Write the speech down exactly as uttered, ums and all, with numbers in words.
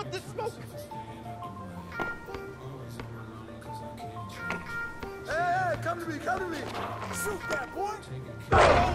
with the smoke. Hey, hey, come to me, come to me. Shoot that, boy.